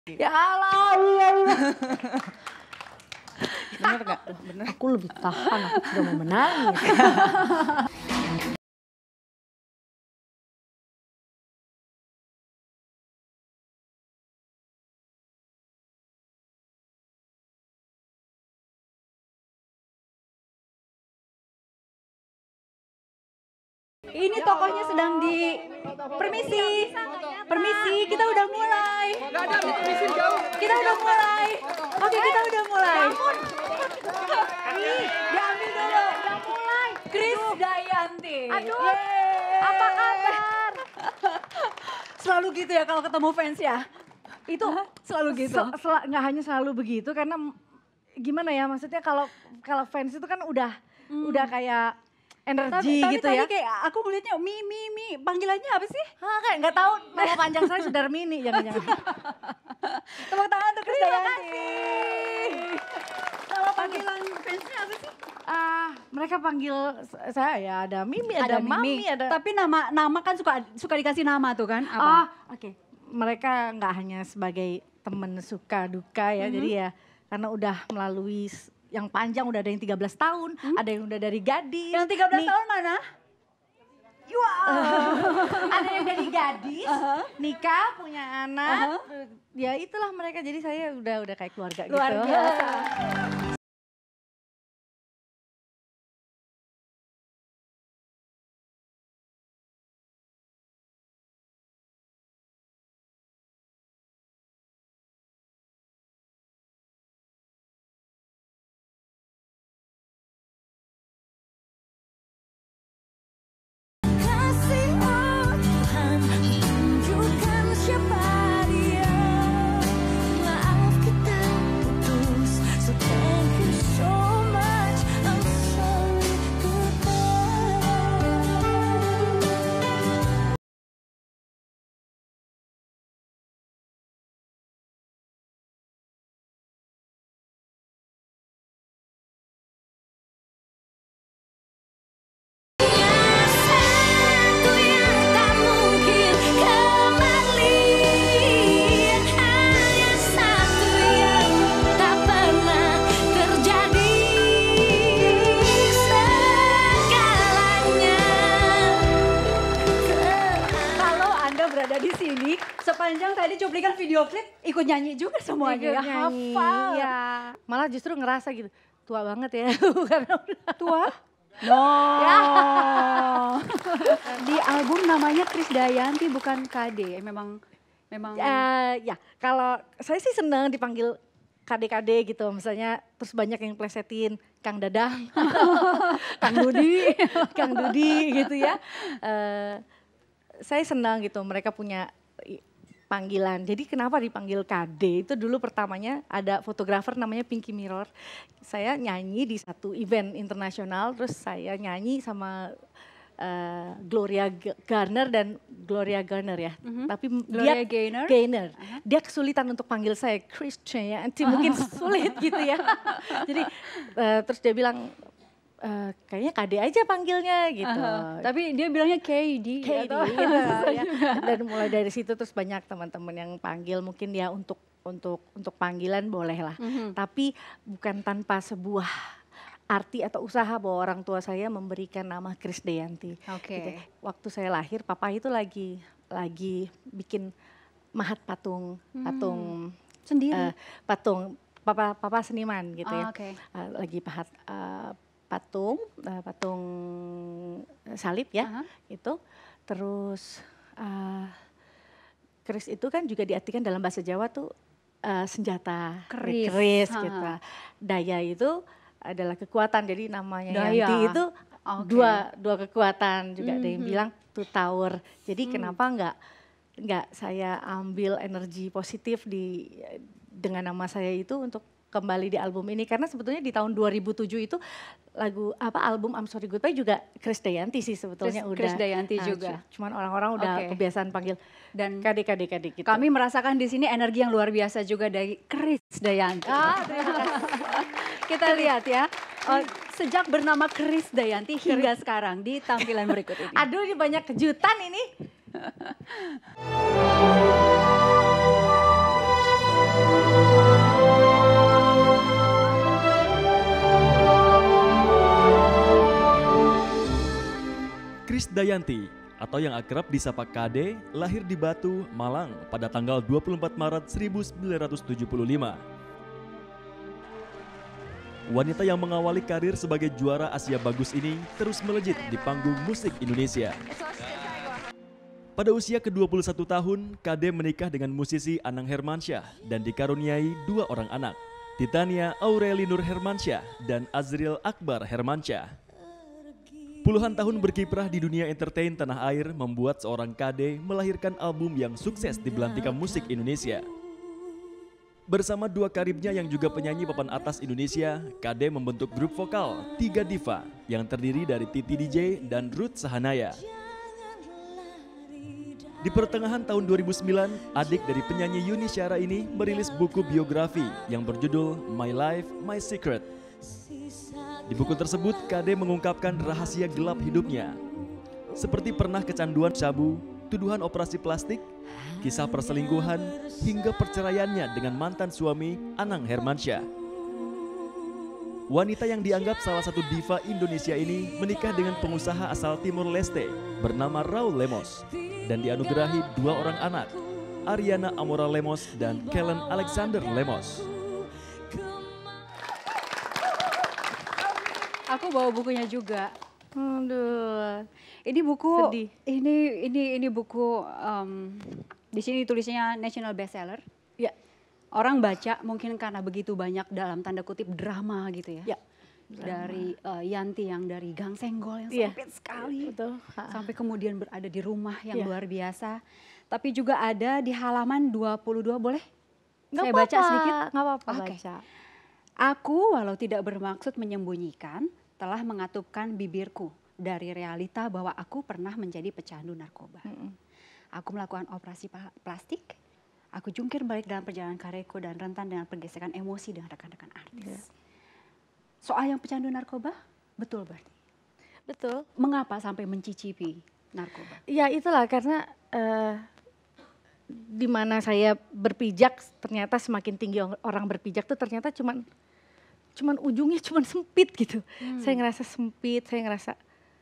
Ya Allah, iya. Bener gak? Bener. Aku lebih tahan, aku sudah mau menangis. Ini tokohnya sedang di permisi. Permisi, kita udah mulai. Gak ada, permisi jauh. Kita udah mulai. Oke, kita udah mulai. Diambil dulu. Udah mulai. Krisdayanti. Aduh, Yeay. apa kabar? Selalu gitu ya kalau ketemu fans ya? Itu selalu gitu? Nggak hanya selalu begitu, karena gimana ya, maksudnya kalau fans itu kan udah kayak energi tapi gitu tadi ya. kayak aku ngeliatnya Mi, panggilannya apa sih? Kayak nggak tahu, nama panjang saya Sudarmini, jangan-jangan. Tepuk tangan untuk Terima Krisdayanti. Nama panggilan fansnya apa sih? Mereka panggil saya ya, ada Mimi, ada Mami, ada. Tapi nama kan suka dikasih nama tuh kan? Apa? Oke. Mereka nggak hanya sebagai teman suka duka ya, jadi ya karena udah melalui yang panjang, udah ada yang 13 tahun, ada yang udah dari gadis. Yang 13 tahun mana? Ada yang dari gadis, nikah, punya anak. Ya itulah mereka, jadi saya udah kayak keluarga gitu. Luar biasa. Di sini sepanjang tadi cuplikan video klip ikut nyanyi juga semuanya ya, hafal. Iya. Malah justru ngerasa gitu, tua banget ya. Karena udah tua. No. Ya. Di album namanya Krisdayanti bukan KD. Memang ya, kalau saya sih senang dipanggil KD-KD gitu, misalnya terus banyak yang plesetin Kang Dadang, Kang Dudi gitu ya. Saya senang gitu mereka punya panggilan. Jadi kenapa dipanggil KD? Itu dulu pertamanya ada fotografer namanya Pinky Mirror. Saya nyanyi di satu event internasional, terus saya nyanyi sama Gloria Gaynor dan Gloria Gaynor ya. Tapi Gloria Gaynor. Dia kesulitan untuk panggil saya Krisdayanti, mungkin sulit gitu ya. Jadi terus dia bilang, kayaknya KD aja panggilnya gitu. Tapi dia bilangnya KD. KD gitu, ya. Dan mulai dari situ terus banyak teman-teman yang panggil, mungkin ya untuk panggilan boleh lah. Tapi bukan tanpa sebuah arti atau usaha bahwa orang tua saya memberikan nama Krisdayanti. Gitu. Waktu saya lahir, papa itu lagi bikin mahat patung sendiri. Papa seniman gitu ya. Lagi pahat patung salib ya, itu terus keris itu kan juga diartikan dalam bahasa Jawa tuh senjata, keris gitu. Daya itu adalah kekuatan, jadi namanya Yanti itu dua kekuatan juga. Ada yang bilang two tower. Jadi kenapa nggak saya ambil energi positif dengan nama saya itu untuk kembali di album ini, karena sebetulnya di tahun 2007 itu album I'm Sorry Goodbye juga Krisdayanti sih sebetulnya Krisdayanti juga. Cuman orang-orang udah kebiasaan panggil dan KD gitu. Kami merasakan di sini energi yang luar biasa juga dari Krisdayanti. Terima kasih. Kita lihat ya. Sejak bernama Krisdayanti hingga sekarang di tampilan berikut ini. Aduh, ini banyak kejutan ini. Krisdayanti atau yang akrab disapa Kade lahir di Batu, Malang pada tanggal 24 Maret 1975. Wanita yang mengawali karir sebagai juara Asia Bagus ini terus melejit di panggung musik Indonesia. Pada usia ke-21 tahun, Kade menikah dengan musisi Anang Hermansyah dan dikaruniai 2 orang anak, Titania Aureli Nur Hermansyah dan Azril Akbar Hermansyah. Puluhan tahun berkiprah di dunia entertain tanah air membuat seorang Kade melahirkan album yang sukses di belantika musik Indonesia. Bersama 2 karibnya yang juga penyanyi papan atas Indonesia, Kade membentuk grup vokal 3 Diva yang terdiri dari Titi DJ dan Ruth Sahanaya. Di pertengahan tahun 2009, adik dari penyanyi Yuni Syara ini merilis buku biografi yang berjudul My Life, My Secret. Di buku tersebut, Kade mengungkapkan rahasia gelap hidupnya, seperti pernah kecanduan sabu, tuduhan operasi plastik, kisah perselingkuhan, hingga perceraiannya dengan mantan suami Anang Hermansyah. Wanita yang dianggap salah satu diva Indonesia ini menikah dengan pengusaha asal Timor Leste bernama Raul Lemos dan dianugerahi 2 orang anak, Ariana Amora Lemos dan Kellen Alexander Lemos. Aku bawa bukunya juga. Aduh, Ini buku, sedih. ini buku, di sini tulisnya national bestseller. Ya, Orang baca mungkin karena begitu banyak dalam tanda kutip drama gitu ya. ya. Dari Yanti yang dari Gang Senggol yang Iya. sempit sekali. Betul. Sampai kemudian berada di rumah yang Iya. luar biasa. Tapi juga ada di halaman 22, boleh? Nggak Saya baca apa-apa, sedikit? nggak apa-apa Oke. baca. Aku walau tidak bermaksud menyembunyikan, telah mengatupkan bibirku dari realita bahwa aku pernah menjadi pecandu narkoba. Aku melakukan operasi plastik, aku jungkir balik dalam perjalanan karirku dan rentan dengan pergesekan emosi dengan rekan-rekan artis. Soal yang pecandu narkoba, betul berarti? Betul. Mengapa sampai mencicipi narkoba? Ya itulah karena di mana saya berpijak ternyata semakin tinggi orang berpijak tuh ternyata cuman ujungnya cuman sempit gitu. Saya ngerasa sempit, saya ngerasa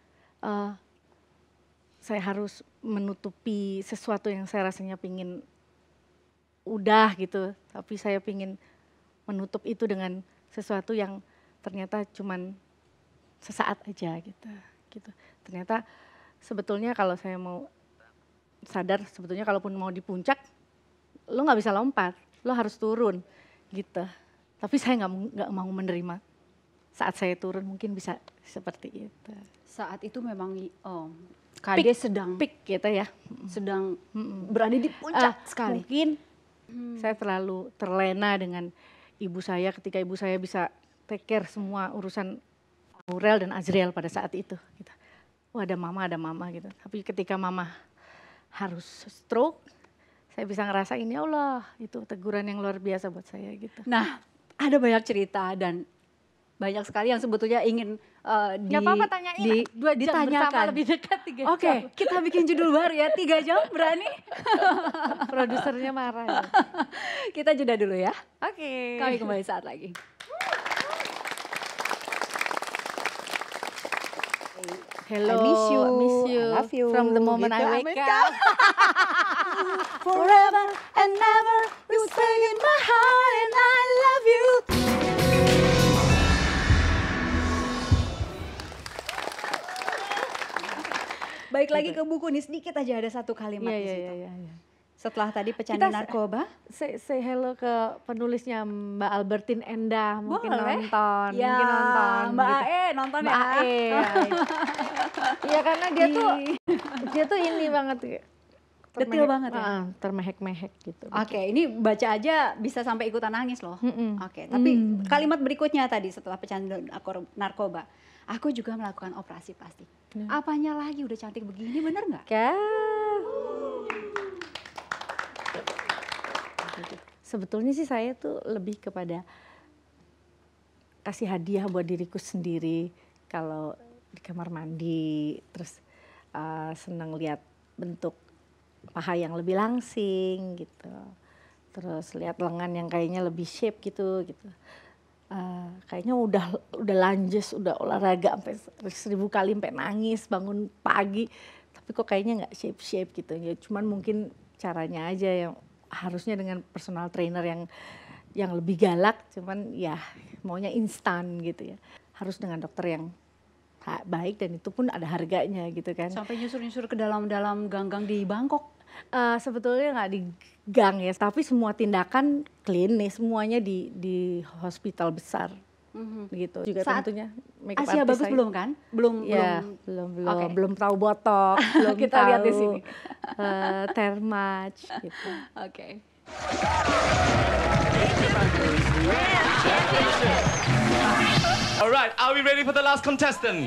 saya harus menutupi sesuatu yang saya rasanya pingin udah gitu, tapi saya pingin menutup itu dengan sesuatu yang ternyata cuman sesaat aja gitu. Ternyata sebetulnya kalau saya mau sadar sebetulnya kalaupun mau di puncak lo nggak bisa lompat, lo harus turun gitu. Tapi saya nggak mau menerima saat saya turun mungkin bisa seperti itu. Saat itu memang Kade sedang Peak gitu ya. sedang berada di puncak sekali. Mungkin saya terlalu terlena dengan ibu saya ketika ibu saya bisa take care semua urusan Aurel dan Azriel pada saat itu. Gitu. Oh ada mama gitu. Tapi ketika mama harus stroke, saya bisa ngerasain ya Allah itu teguran yang luar biasa buat saya gitu. Nah, ada banyak cerita dan banyak sekali yang sebetulnya ingin Nggak apa-apa tanyain, 2 jam ditanyakan. bersama lebih dekat 3 jam. Oke, kita bikin judul baru ya, 3 jam berani? Produsernya marah ya. Kita jeda dulu ya, Oke. kami kembali saat lagi. Hello, I miss you, I love you, From the moment gitu, I wake amin. up. Forever and never, you stay in my heart and I love you. Baik lagi ke buku nih, sedikit aja ada satu kalimat di situ. Iya. Setelah tadi pecandu Kita narkoba, Say hello ke penulisnya Mbak Albertine Endah, mungkin boleh. nonton, Ya, mungkin nonton. Mbak gitu. Ae nonton Mbak ya. Ae. Iya karena dia tuh ini banget. Detail banget ya? Termehek-mehek gitu. Oke, ini baca aja bisa sampai ikutan nangis loh. Oke, tapi kalimat berikutnya tadi setelah pecandu narkoba, aku juga melakukan operasi plastik. Apanya lagi udah cantik begini, bener nggak? Sebetulnya sih saya tuh lebih kepada kasih hadiah buat diriku sendiri kalau di kamar mandi, terus senang lihat bentuk paha yang lebih langsing gitu, terus lihat lengan yang kayaknya lebih shape gitu. Kayaknya udah lanjut, udah olahraga sampai 1000 kali sampai nangis bangun pagi tapi kok kayaknya nggak shape gitu ya, cuman mungkin caranya aja yang harusnya dengan personal trainer yang lebih galak, cuman ya maunya instan gitu ya, harus dengan dokter yang baik dan itu pun ada harganya gitu kan. Sampai nyusur-nyusur ke dalam-dalam gang-gang di Bangkok. Sebetulnya nggak di gang ya, tapi semua tindakan klinis semuanya di hospital besar. Gitu juga Saat tentunya makeup Asia artist Bagus saya. belum kan? Belum Ya, Okay. belum tahu botok, belum Kita tahu lihat di sini. Thermage gitu. Oke. Alright, are we ready for the last contestant?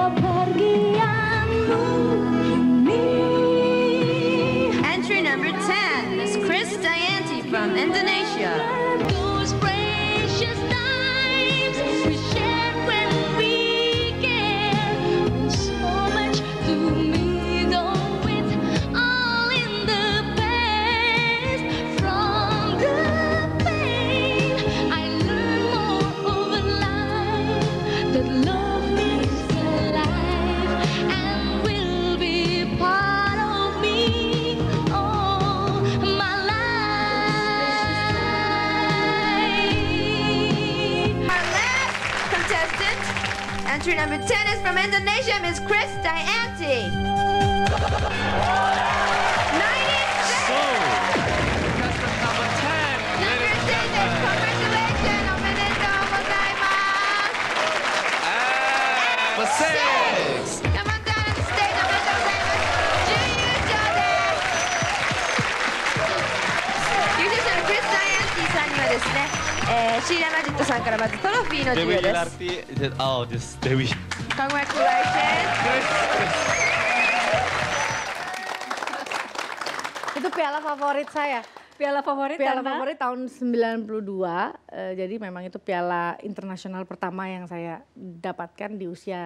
Entry number 10, Miss Chris Dayanti from Indonesia. Those precious times we shared when we cared so much to me, though it's all in the past. From the pain, I learned more of life, that love is alive and will be part of me all my life. Our last contestant, entry number 10 is from Indonesia, Miss Chris Dayanti. 96. So, contestant number 10. Number 10, congratulations, omedetou gozaimasu. And for 6. Come on down on the stage, omedetou gozaimasu. Jun優勝です。優勝者のクリス・ダイアンティさんにはですね、シーラ・マジットさんからまずトロフィーの授 Dewi 与です。 Ilarti. Oh, this Dewi. Congratulations. Itu piala favorit saya. Piala favorit Piala karena? favorit tahun 92, jadi memang itu piala internasional pertama yang saya dapatkan di usia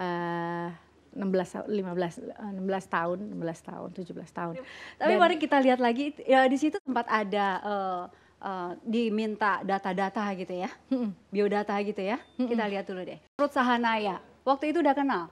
16 tahun, 17 tahun. Tapi Dan- mari kita lihat lagi, ya di situ sempat ada diminta data-data gitu ya, biodata gitu ya. Kita lihat dulu deh. Ruth Sahanaya, waktu itu udah kenal?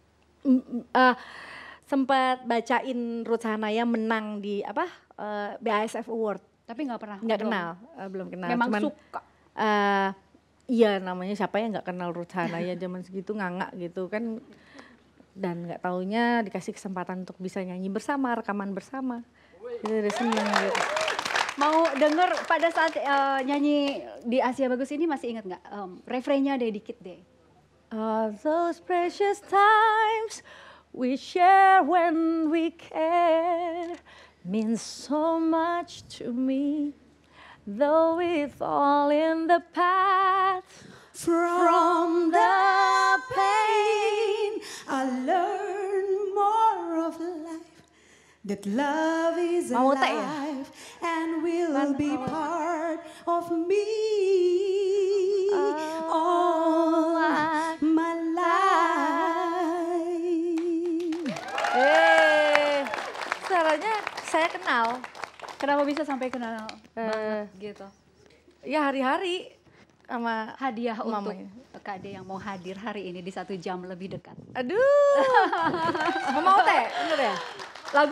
Sempat bacain Ruth Sahanaya menang di BASF Award. Tapi nggak pernah? Nggak belum. kenal, belum kenal. Memang Cuman, suka? Iya, namanya siapa yang nggak kenal Ruth Sahanaya zaman segitu, nganga gitu kan. Dan nggak taunya dikasih kesempatan untuk bisa nyanyi bersama, rekaman bersama. Jadi udah seneng gitu. Mau denger pada saat nyanyi di Asia Bagus ini masih ingat nggak? Refrainnya deh dikit deh. All those precious times we share when we care means so much to me, though it's all in the past. From the pain, I learn more of life. That love is Mau teh ya? alive and will be part of me all my life. Suaranya saya kenal. Kenapa bisa sampai kenal banget gitu? Ya hari-hari sama Hadiah mamanya. untuk Kak De yang mau hadir hari ini di 1 jam lebih dekat. Aduh. Mau teh? Bener ya? Lagu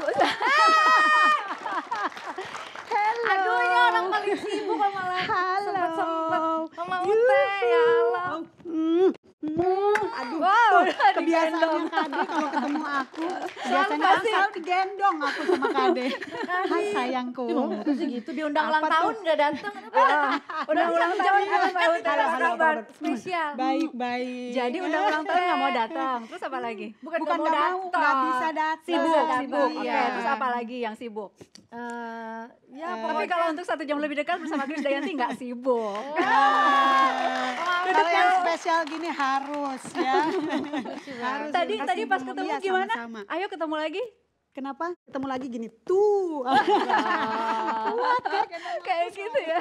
Aduh, ini orang paling sibuk kok malah sempet-sempet mau teh, ya Allah. Aduh, Wow, kebiasaannya Kade kalau ketemu aku, biasanya selalu digendong aku sama Kade. Hai sayangku. Terus gitu diundang ulang Apa tahun tuh? nggak datang. udah ulang tahun kan mau Halo, halo, kabar? spesial. Baik. Jadi udah ulang tahun nggak mau datang. Terus apa lagi? Bukan Bukan nggak nggak mau, nggak bisa datang. Sibuk, Iya. sibuk. Oke, Iya. terus apa lagi yang sibuk? Ya Tapi kalau untuk 1 jam lebih dekat bersama Chris Dayanti nggak sibuk. Kalau yang spesial gini harus ya. Harus. Tadi Kasih tadi pas ngomong ketemu dia gimana? sama-sama. Ayo ketemu lagi. Kenapa? Ketemu lagi gini tuh. Kayak gitu ya.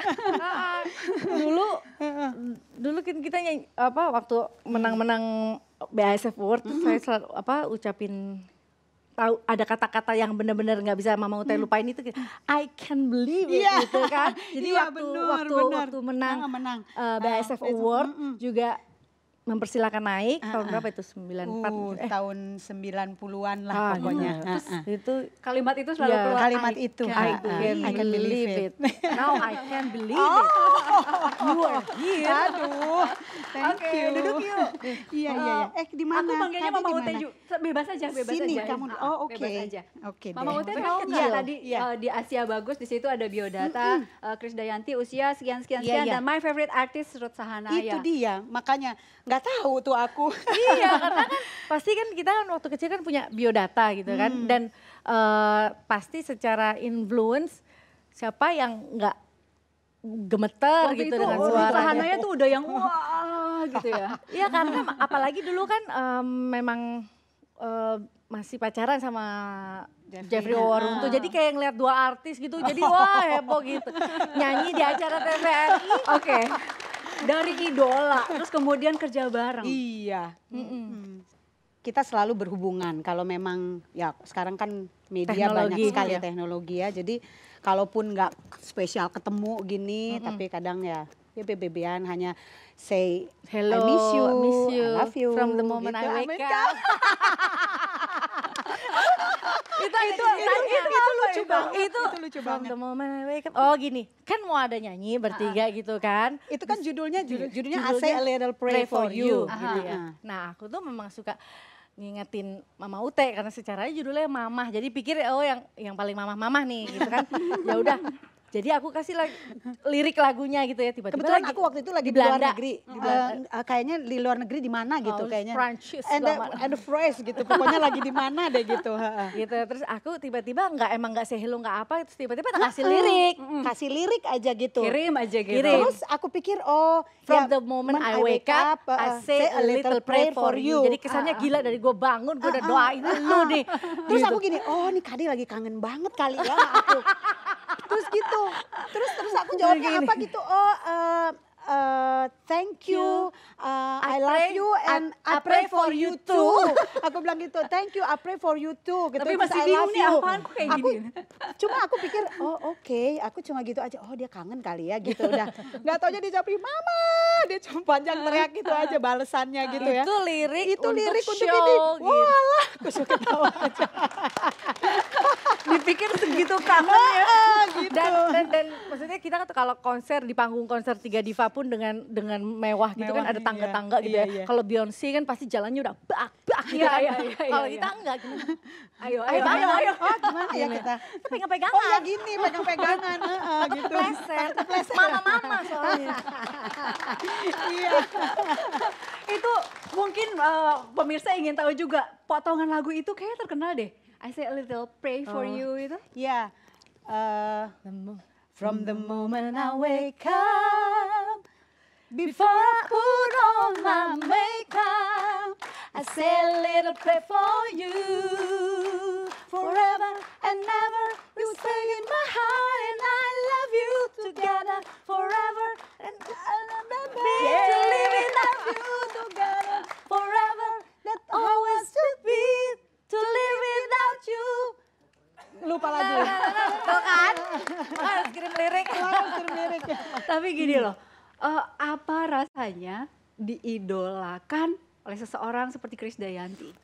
dulu kan kita nyanyi, waktu menang-menang BASF Award tuh saya selalu ucapin, tahu ada kata-kata yang benar-benar nggak bisa Mama Utai lupain itu, I can believe it Iya. gitu kan. Jadi Iya, waktu benar. menang Menang. BASF Award juga mempersilakan naik tahun berapa itu 94 tahun 90-an lah pokoknya. Terus itu Kalimat itu selalu keluar. Kalimat itu, I can believe it. Now I can believe it. You are here. Aduh, thank you. Duduk yuk. Iya. Di mana? Aku panggilnya Kade Mama di Ute mana? juga. Bebas aja. Sini kamu. Oh, oke. Bebas aja. Oke Mama deh. Ute tahu nggak Iya, tadi iya. di Asia Bagus di situ ada biodata Krisdayanti usia sekian Iya. dan my favorite artist Ruth Sahanaya. Itu dia, makanya nggak tahu tuh aku. Iya, karena kan pasti kan kita kan waktu kecil kan punya biodata gitu kan, dan pasti secara influence siapa yang nggak gemeter Waktu gitu itu dengan Ruth suaranya. Sahanaya tuh udah yang wah gitu ya. Iya, karena apalagi dulu kan memang masih pacaran sama Jeffrey Warung tuh, jadi kayak ngeliat dua artis gitu, jadi wah heboh gitu, nyanyi di acara TVRI. Oke. Dari idola terus kemudian kerja bareng. Iya. Kita selalu berhubungan kalau memang ya sekarang kan media banyak Teknologi, sekali iya. teknologi ya. Jadi kalaupun nggak spesial ketemu gini, tapi kadang ya BBB-an hanya say Hello, I miss you, I love you, from the moment I wake Amin. up. itu lucu banget. Itu lucu from banget. the moment I wake up. Oh gini, kan mau ada nyanyi bertiga gitu kan. Itu kan judulnya Judulnya I say a little pray for you. gitu ya. Nah, aku tuh memang suka ngingetin Mama Ute karena secara judulnya Mamah. Jadi pikir oh yang paling mamah-mamah nih gitu kan. Ya udah. Jadi aku kasih lirik lagunya gitu ya, tiba-tiba Kebetulan lagi aku waktu itu lagi di di luar Belanda. negeri. Kayaknya di luar negeri di mana gitu kayaknya. Prancis And the phrase gitu, pokoknya lagi di mana deh gitu. gitu. Terus aku tiba-tiba nggak say hello nggak apa, terus tiba-tiba tak kasih lirik. Kasih lirik aja gitu. Kirim aja gitu. Kirim. Terus aku pikir oh From ya, the moment I wake up, I say a little pray for you. Jadi kesannya gila, dari gue bangun, gue udah doain lu nih. Terus aku gini, oh nih Kade lagi kangen banget kali ya sama aku. Terus gitu, terus aku jawabnya apa gitu, thank you, I love you and I pray for you too. Aku bilang gitu, thank you, I pray for you too. Gitu. Tapi Terus masih I bingung love nih you. apaan kok kayak gini. Cuma aku pikir, oh oke, aku cuma gitu aja, oh dia kangen kali ya gitu udah. Gak taunya dia jawab, mama, dia cuma panjang teriak gitu aja balesannya gitu ya. Itu lirik Itu lirik untuk show, ini. gitu. Walah, aku suka ketawa aja. Dipikir segitu kangen ya. Gitu. Dan maksudnya kita kan kalau konser di panggung konser Tiga Diva pun dengan mewah gitu Mewah, kan, ada tangga-tangga gitu iya, ya. iya. Kalau Beyoncé kan pasti jalannya udah bak gitu Iya, kan. iya, iya, Kalau iya. kita enggak gimana? Ayo. Oh gimana ya kita? Pegang-pegangan. Oh ya gini, pegang-pegangan. Gitu. Pleset. Mama soalnya. Iya. Itu mungkin pemirsa ingin tahu juga potongan lagu itu kayaknya terkenal deh. I say a little pray for you itu. Ya. From the moment I wake up, before I put on my makeup, I say a little prayer for you. Forever and ever, you stay in my heart, and I love you together forever and ever. To live without you together forever, that always should be. To live without you. Lupa lagu. Tuh kan? Harus kirim lirik. Tapi gini loh, apa rasanya diidolakan oleh seseorang seperti Krisdayanti?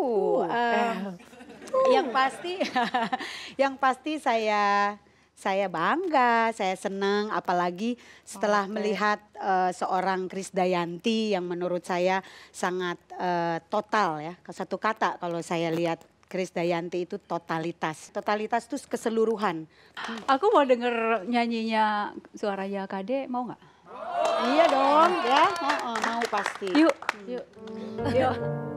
Yang pasti saya bangga, saya senang, apalagi setelah melihat seorang Krisdayanti yang menurut saya sangat total ya. Satu kata kalau saya lihat Krisdayanti itu totalitas. Totalitas itu keseluruhan. Aku mau denger nyanyinya suaranya Kade, mau nggak? Iya dong, ya. Mau pasti. Yuk. Yuk.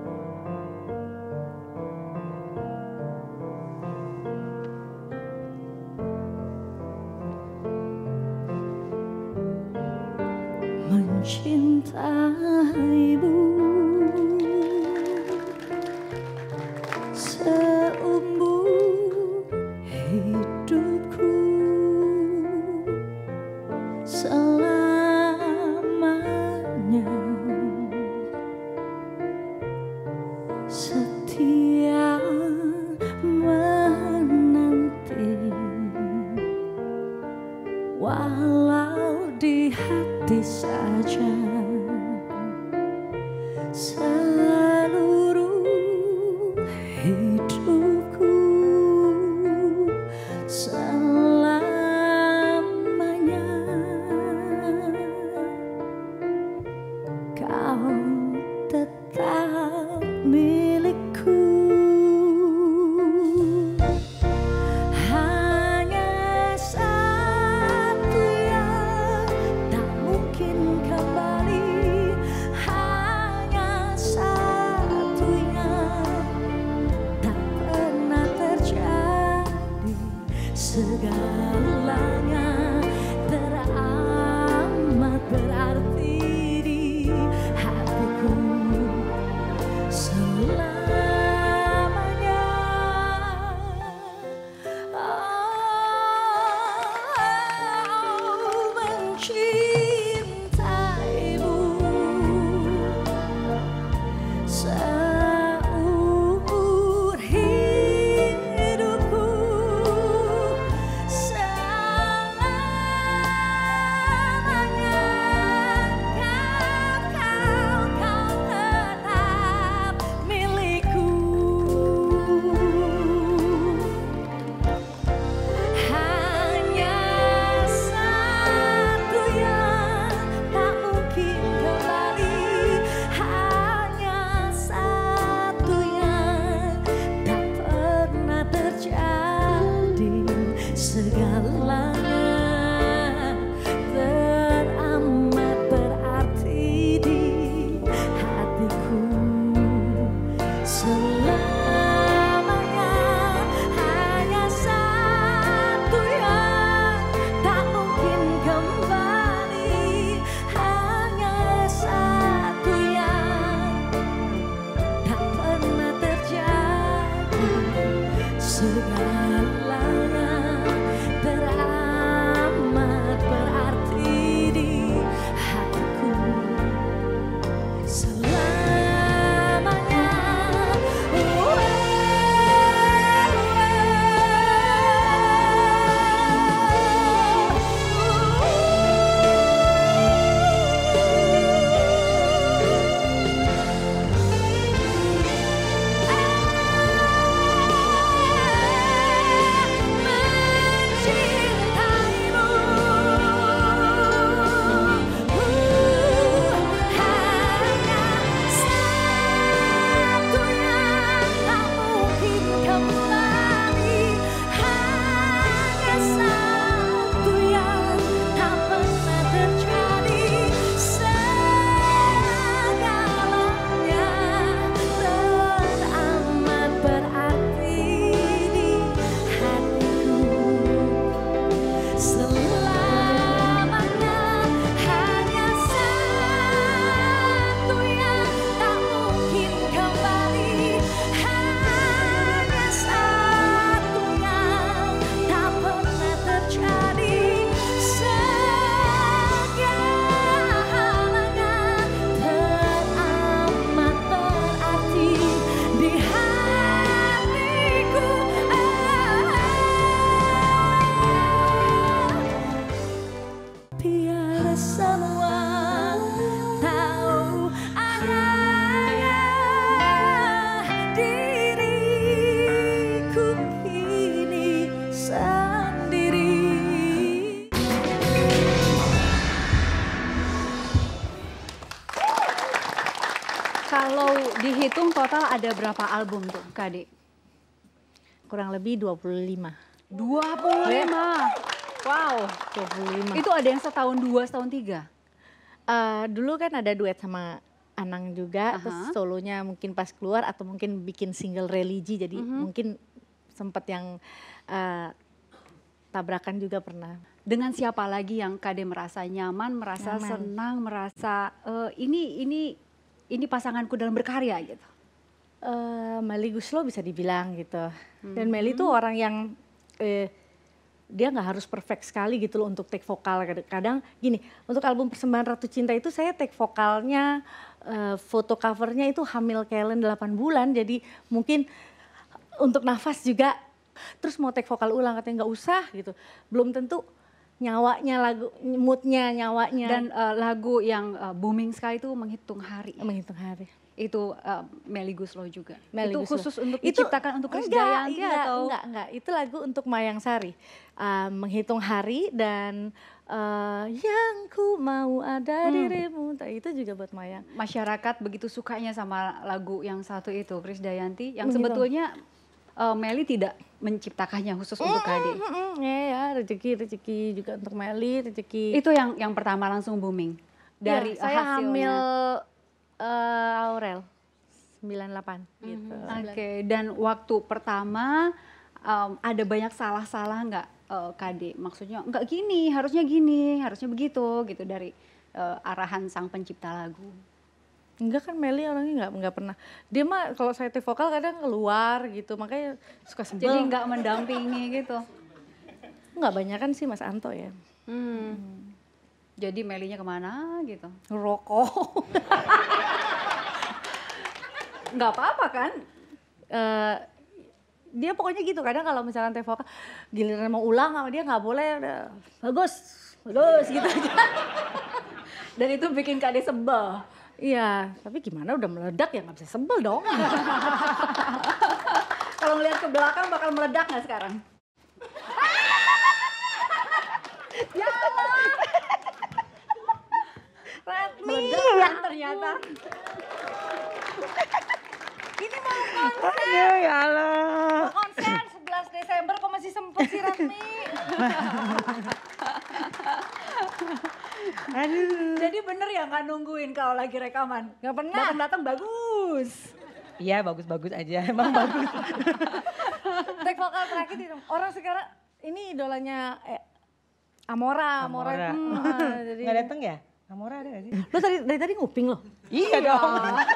Mencintaimu seumur hidupku, selamanya setia menanti, walau di hati saja kita semua tahu adanya diriku kini sendiri. Kalau dihitung total ada berapa album tuh, Kak Ade? Kurang lebih 25. 25. Wow. 25. Itu ada yang setahun 2, setahun 3. Dulu kan ada duet sama Anang juga, Aha. terus solonya mungkin pas keluar atau mungkin bikin single religi, jadi mungkin sempat yang tabrakan juga pernah. Dengan siapa lagi yang Kak Ade merasa nyaman, merasa Nyaman. senang, merasa ini pasanganku dalam berkarya gitu? Melly Goeslaw bisa dibilang gitu. Dan Melly tuh orang yang dia nggak harus perfect sekali gitu loh untuk take vokal. Kadang gini, untuk album Persembahan Ratu Cinta itu saya take vokalnya, foto covernya itu hamil Kellen 8 bulan. Jadi mungkin untuk nafas juga, terus mau take vokal ulang katanya nggak usah gitu. Belum tentu nyawanya lagu, moodnya, nyawanya. Dan lagu yang booming sekali itu Menghitung Hari. Menghitung Hari. Itu Melly Goeslaw juga. Melly Itu Goeslaw. khusus untuk Itu diciptakan untuk Krisdayanti atau? Enggak. Itu lagu untuk Mayang Sari. Menghitung Hari dan yang ku mau ada dirimu. Itu juga buat Mayang. Masyarakat begitu sukanya sama lagu yang satu itu, Krisdayanti, yang Gitu. sebetulnya Melly tidak menciptakannya khusus untuk Kak Ade. Ya, rezeki juga untuk Melly, rezeki. Itu yang pertama langsung booming dari saya hasilnya. hamil Aurel 98 gitu. Oke, dan waktu pertama ada banyak salah-salah nggak Kak Ade? Maksudnya nggak gini, harusnya begitu gitu dari arahan sang pencipta lagu. Enggak kan, Melly orangnya nggak pernah. Dia mah kalau saya take vokal kadang keluar gitu, makanya suka sebel. Jadi nggak mendampingi gitu. Nggak banyak kan sih Mas Anto ya. Jadi Melly-nya kemana gitu? Rokok. Nggak apa-apa kan? Dia pokoknya gitu, kadang kalau misalkan take vokal giliran mau ulang sama dia nggak boleh, udah bagus gitu aja. Dan itu bikin Kak Ade sebel. Iya, tapi gimana udah meledak ya nggak bisa sebel dong. Kalau ngeliat ke belakang bakal meledak nggak sekarang? Ya Allah. Meledak kan ternyata. Ini mau konser. Ya Allah. Mau konser 11 Desember kok masih sempet sih Ratmi. Aduh. Jadi bener ya nggak nungguin kalau lagi rekaman? Nggak pernah. Datang-datang bagus. Iya bagus-bagus aja, emang bagus. Take vokal terakhir di orang sekarang ini idolanya Amora. Jadi Nggak datang ya? Amora ada gak sih? lo dari tadi nguping lo. Iya dong.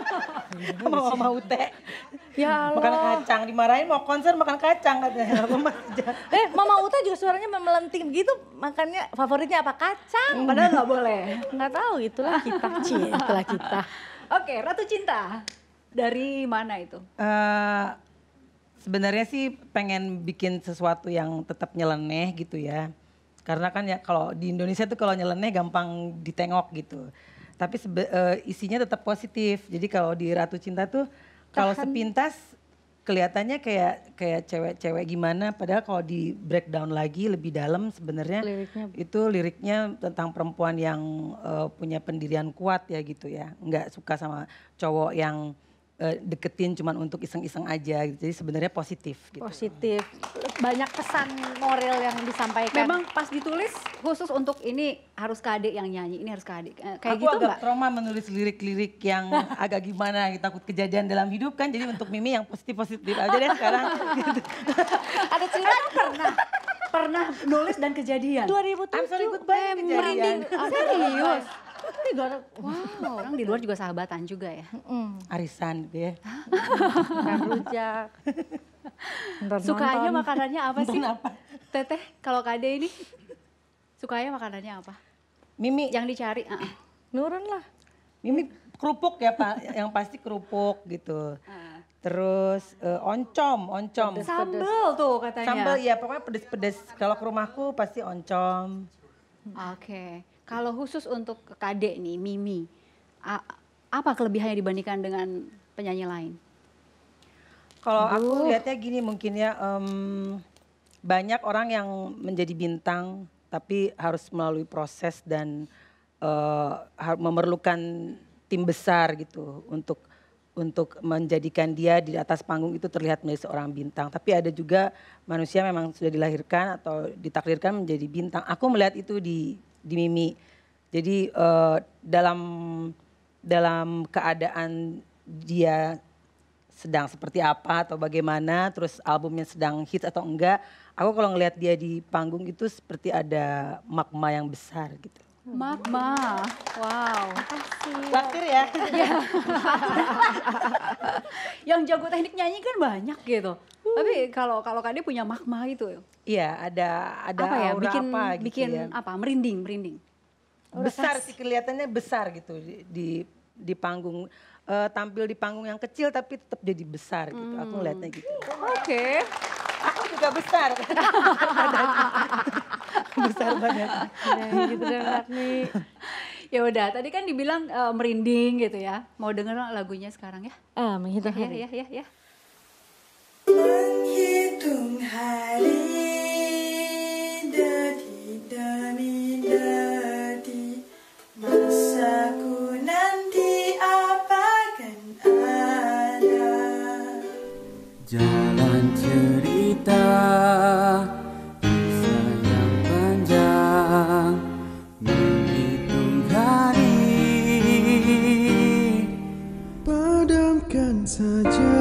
Mau Ute. Ya Allah. Makan kacang, dimarahin mau konser makan kacang katanya. Aku mah Mama Uta juga suaranya memelenting begitu, makannya favoritnya apa? Kacang. Padahal nggak boleh. Nggak tahu, itulah kita. Itulah kita. Oke, Ratu Cinta. Dari mana itu? Sebenarnya sih pengen bikin sesuatu yang tetap nyeleneh gitu ya. Karena kan ya kalau di Indonesia tuh kalau nyeleneh gampang ditengok gitu. Tapi isinya tetap positif. Jadi kalau di Ratu Cinta tuh kalau sepintas kelihatannya kayak cewek-cewek gimana, padahal kalau di breakdown lagi lebih dalam sebenarnya itu liriknya tentang perempuan yang punya pendirian kuat ya gitu ya. Nggak suka sama cowok yang deketin cuman untuk iseng-iseng aja gitu. Jadi sebenarnya positif gitu. Positif. Banyak pesan moral yang disampaikan. Memang pas ditulis khusus untuk ini harus Kak Ade yang nyanyi, ini harus Kak Ade. Kayak Aku gitu agak nggak? trauma menulis lirik-lirik yang agak gimana, takut kejadian dalam hidup kan. Jadi untuk Mimi yang positif-positif aja deh sekarang. Gitu. Ada cerita pernah nulis dan kejadian. 2007. I'm sorry goodbye kejadian. Serius? Wow. Orang di luar juga sahabatan juga ya. Arisan gitu ya. Makan rujak. Sukanya makanannya apa sih? Nonton apa? Teteh, kalau Kak Ade ini sukanya makanannya apa? Mimi, Yang dicari? Nurun lah. Mimi kerupuk ya Pak, yang pasti kerupuk gitu. Terus oncom. Sambal tuh katanya. Sambal ya pokoknya pedes-pedes. Kalau ke rumahku pasti oncom. Oke. Kalau khusus untuk Kade nih, Mimi, apa kelebihannya dibandingkan dengan penyanyi lain? Kalau aku lihatnya gini mungkin ya, banyak orang yang menjadi bintang tapi harus melalui proses dan memerlukan tim besar gitu untuk menjadikan dia di atas panggung itu terlihat menjadi seorang bintang. Tapi ada juga manusia memang sudah dilahirkan atau ditakdirkan menjadi bintang. Aku melihat itu di Mimi. Jadi dalam keadaan dia sedang seperti apa atau bagaimana, terus albumnya sedang hits atau enggak, aku kalau ngelihat dia di panggung itu seperti ada magma yang besar gitu. Magma, wow. Traktir ya. Yang jago teknik nyanyi kan banyak gitu. Tapi kalau Kade punya magma itu. Iya, ada apa ya? aura Bikin apa gitu bikin ya. apa? Merinding. Besar sih, kelihatannya besar gitu di panggung. Tampil di panggung yang kecil tapi tetap jadi besar gitu. Aku ngeliatnya gitu. Oke. Aku juga besar. Besar banget. Gitu deh nih. Ya udah, tadi kan dibilang merinding gitu ya. Mau denger lagunya sekarang ya? Menghitung Ya, hari. ya. Menghitung hari detik demi detik, masaku nanti apakan ada. Jalan cerita kisah yang panjang, menghitung hari. Padamkan saja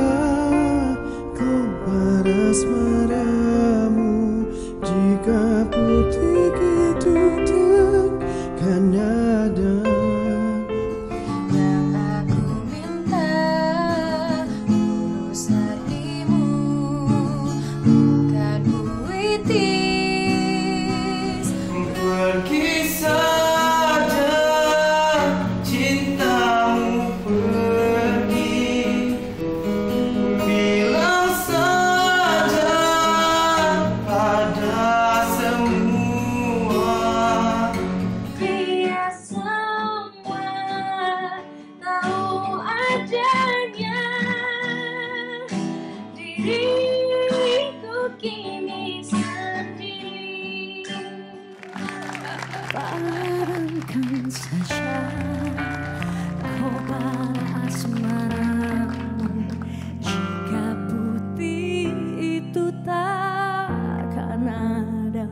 kompor asmaramu, jika putih itu takkan ada. Yang aku minta tulus hatimu, bukan puitis. Pergi saja cintamu pergi, bilang saja pada semua. Dia semua tahu adanya, diriku kini sendiri. Padamkan saja kobar asmaramu, jika putih itu takkan ada.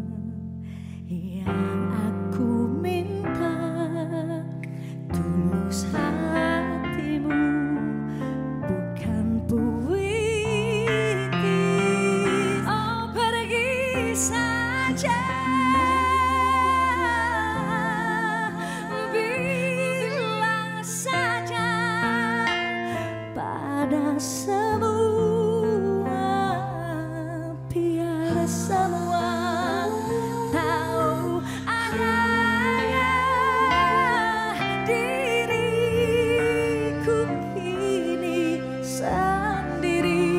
Yang aku minta tulus hatimu, bukan puitis. Oh, pergi saja, bilang saja pada semua, biar semua tahu adanya, diriku kini sendiri.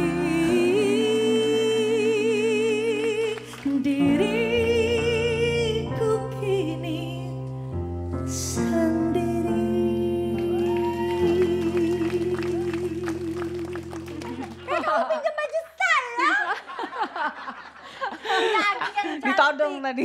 Diriku kini sendiri. Ditodong tadi.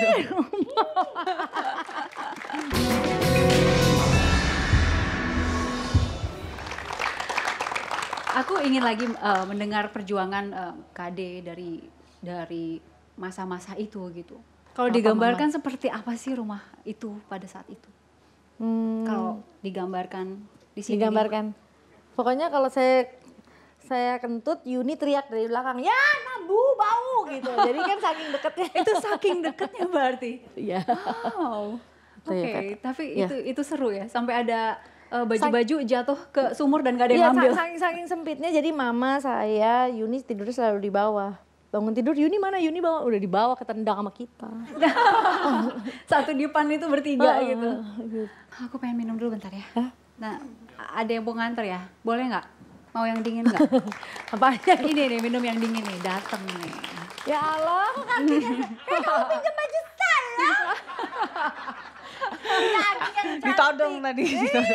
Aku ingin lagi mendengar perjuangan Kade dari masa-masa itu gitu. Kalau Apa, digambarkan seperti apa sih rumah itu pada saat itu? Kalau digambarkan di sini. Digambarkan. Pokoknya kalau saya kentut, Yuni teriak dari belakang, ya Nabu bau gitu. Jadi kan saking deketnya. Itu saking deketnya berarti. Iya. Wow. Itu Oke, ya, Kak. tapi Iya. itu seru ya. Sampai ada baju-baju jatuh ke sumur dan gak ada Iya, yang ngambil. saking sempitnya jadi mama, saya, Yuni tidurnya selalu di bawah. Bangun tidur, Yuni mana? Yuni bawa udah dibawa ketendang sama kita. Satu dipan itu bertiga Heeh, gitu. gitu. Aku pengen minum dulu bentar ya. Nah, ada yang mau nganter ya? Boleh nggak? Mau yang dingin nggak? Apanya? Ini nih, minum yang dingin nih, dateng nih. Ya Allah, kok kakinya kayak kamu pinjam baju saya. Ditodong tadi.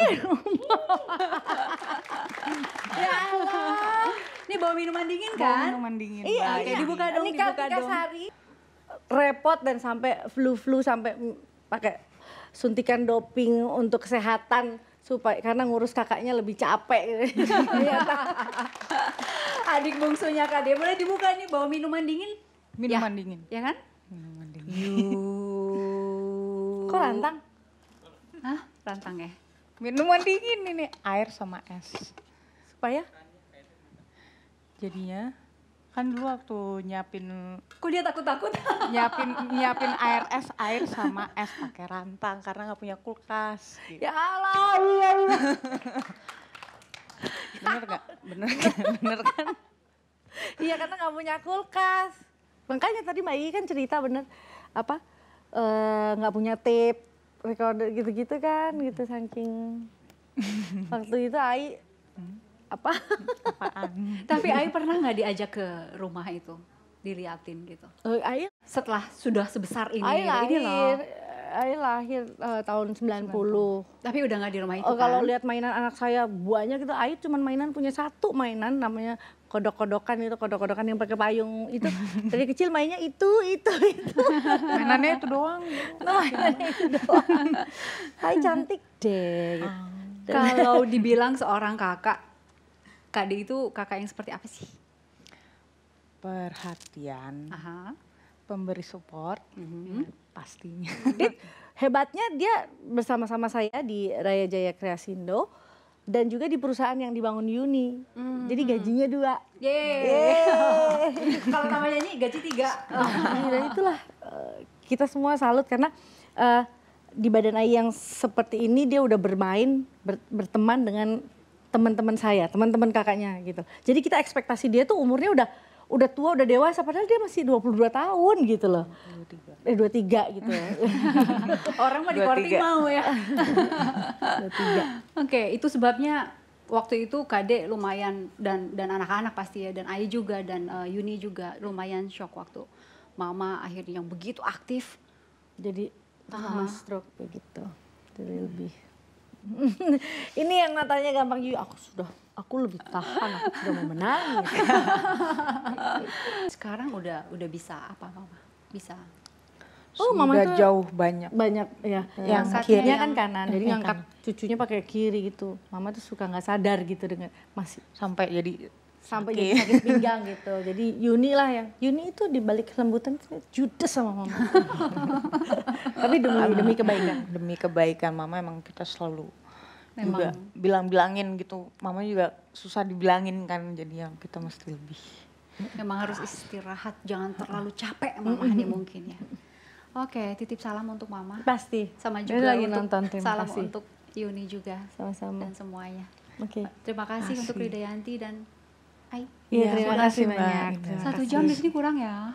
Ya Allah. Ini bawa minuman dingin kan? Minuman dingin. Iya, Oke, dibuka dong, Ini dibuka Kartika dong. Sari repot dan sampai flu sampai pakai suntikan doping untuk kesehatan supaya karena ngurus kakaknya lebih capek. Adik bungsunya Kak De, boleh dibuka nih bawa minuman dingin? Minuman dingin. Ya kan? Minuman dingin. Kok rantang? Hah? Rantang ya? Minuman dingin ini, air sama es. Supaya Jadinya kan dulu waktu nyiapin Kok dia takut-takut? nyiapin air sama es pakai rantang karena nggak punya kulkas. Gitu. ya Allah. Bener gak? Bener kan? Iya karena nggak punya kulkas. Makanya tadi Mbak Iyi kan cerita bener apa nggak punya tape recorder gitu-gitu kan gitu saking waktu itu Ai apa? Apaan? Tapi Ai pernah nggak diajak ke rumah itu? Diliatin gitu? Ai Setelah sudah sebesar ini. Ai ini loh. lahir tahun 90. Tapi udah nggak di rumah itu Oh, kan? kalau lihat mainan anak saya banyak gitu, Ai cuman mainan punya satu mainan namanya kodok-kodokan itu, kodok-kodokan yang pakai payung itu. Dari kecil mainnya itu. Mainannya itu doang. Mainannya itu doang. Ai cantik deh. Gitu. Kalau dibilang seorang kakak, Kak De itu kakak yang seperti apa sih? Perhatian, Aha. pemberi support, pastinya. Hebatnya dia bersama-sama saya di Raya Jaya Kreasindo dan juga di perusahaan yang dibangun Yuni. Jadi gajinya 2. Yeay. Kalau namanya nyanyi gaji 3. Dan itulah kita semua salut karena di Badan Ai yang seperti ini dia udah bermain, berteman dengan teman-teman saya, teman-teman kakaknya gitu. Jadi kita ekspektasi dia tuh umurnya udah tua, udah dewasa, padahal dia masih 22 tahun gitu loh. 23 gitu. Orang mah di korting mau ya. 23. Oke, itu sebabnya waktu itu Kak De lumayan dan anak-anak pasti ya, dan Ai juga dan Yuni juga lumayan shock waktu Mama akhirnya yang begitu aktif. Jadi mama stroke begitu. Jadi lebih. Ini yang matanya gampang juga. Aku lebih tahan, aku sudah mau menangis. Sekarang udah bisa apa Mama? Bisa. Oh, Mama Sudah tuh jauh banyak. ya. Yang kirinya kan kanan, jadi ngangkat cucunya pakai kiri gitu. Mama tuh suka nggak sadar gitu dengan masih Sampai jadi jadi sakit pinggang gitu. Jadi Yuni lah Yuni itu di balik kelembutan judes sama Mama. Tapi demi kebaikan. Demi kebaikan Mama emang kita selalu Memang. juga bilang-bilangin gitu. Mama juga susah dibilangin kan, jadi yang kita mesti lebih. Memang harus istirahat, jangan terlalu capek Mama nih mungkin ya. Oke, titip salam untuk Mama. Pasti. Sama Dia juga lagi untuk nonton, terima salam kasih. untuk Yuni juga Sama-sama. dan semuanya. Oke. Terima kasih untuk Ridayanti dan Ai. Iya, terima kasih Mbak. banyak. Terima 1 jam di sini kurang ya.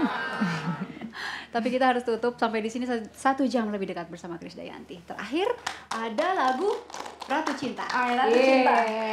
Tapi kita harus tutup sampai di sini 1 jam lebih dekat bersama Krisdayanti. Terakhir ada lagu Ratu Cinta. Ratu Cinta.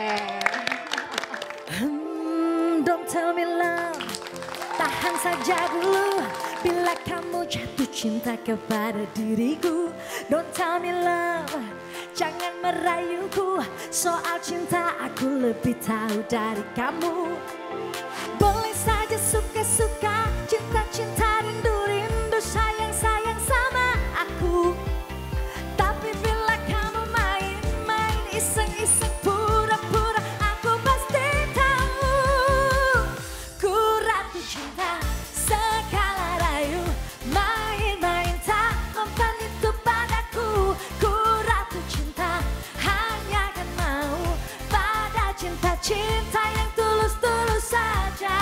Don't tell me love, tahan saja dulu. Bila kamu jatuh cinta kepada diriku. Don't tell me love, jangan merayuku. Soal cinta aku lebih tahu dari kamu. Boleh saja suka-suka, cinta-cinta, rindu-rindu, sayang-sayang sama aku. Tapi bila kamu main-main, iseng-iseng, pura-pura, aku pasti tahu. Ku ratu cinta, segala rayu, main-main tak mempan itu padaku. Ku ratu cinta, hanya kan mau pada cinta-cinta yang tulus-tulus saja.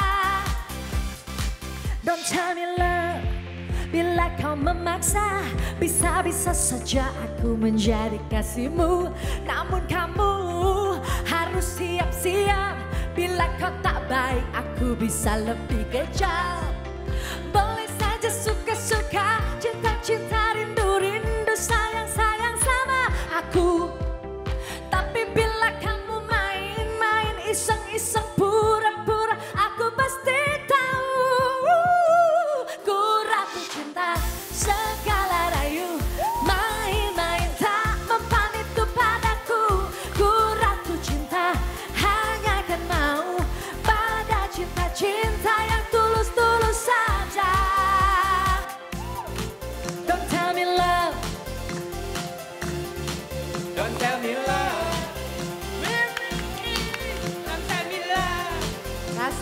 Don't tell me love, bila kau memaksa, bisa-bisa saja aku menjadi kasihmu. Namun kamu harus siap-siap, bila kau tak baik aku bisa lebih kejam. Boleh saja suka-suka, cinta-cinta, rindu-rindu, sayang-sayang sama aku. Tapi bila kamu main-main, iseng-iseng, pura-pura, aku pasti tahu. Ku ratu cinta, segala rayu,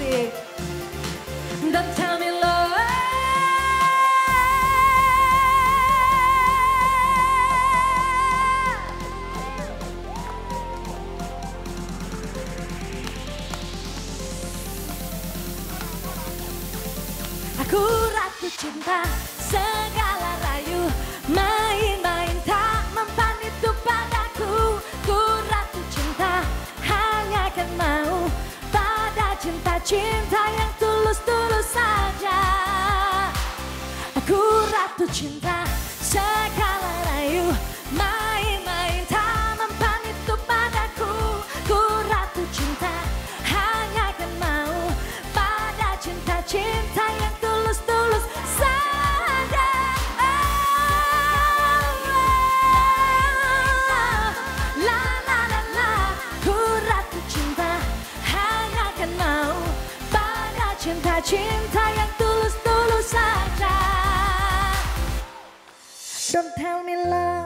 asik. Don't tell me love. Aku ratu cinta, segala rayu, main-main tak mempan itu padaku. Ku ratu cinta, hanya kan mau pada cinta-cinta yang tulus-tulus saja. Aku ratu cinta, segala rayu, main-main tak mempan itu padaku. Ku ratu cinta, hanya kan mau pada cinta-cinta yang tulus-tulus saja. La la la la, ku ratu cinta, hanya kan mau pada cinta-cinta yang tulus-tulus saja. Don't tell me love.